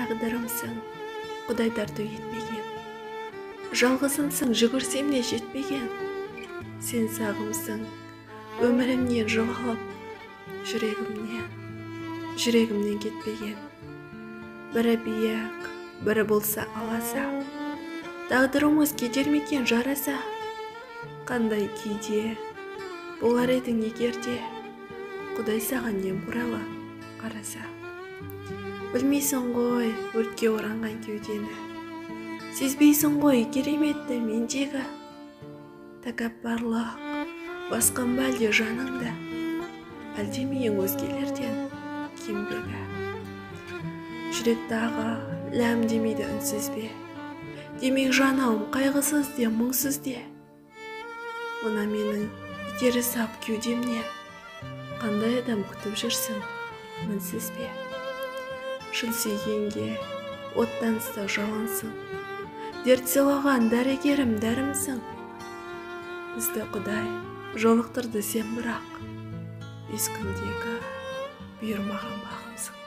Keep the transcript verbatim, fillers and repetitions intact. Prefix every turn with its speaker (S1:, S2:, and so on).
S1: тағдырымсың, құдайдарды етпеген. Жалғызымсың, жүгірсем де жетпеген. Сен сағымсың, өмірімнен жоғалып, жүрегімнен, жүрегімнен кетпеген. Бірі биік, бірі болса аласа, тағдырымыз кетер мекен жараса. Қандай күйде болар едің егерде, Құдай саған немқұрайлы қараса. Білмейсің ғой өртке оранған кеудені, сезбейсің ғой кереметті мендегі. Тәкаппарлық басқан ба әлде жаныңда, әлде менің өзгелерден кембегі. Жүрек тағы ләм демейді үнсіз бе, демек жанауым қайғысыз де мұңсыз де. Мына менің итері сап кеудемнен, қандай адам күтіп жүрсің мінсіз бе. Шын сүйгенге оттан ыстық жалынсың, дерт сыйлаған дәрігерім дәрімсің. Бізді Құдай жолықтырды сен бірақ, бес күндегі бұйырмаған бағымсың.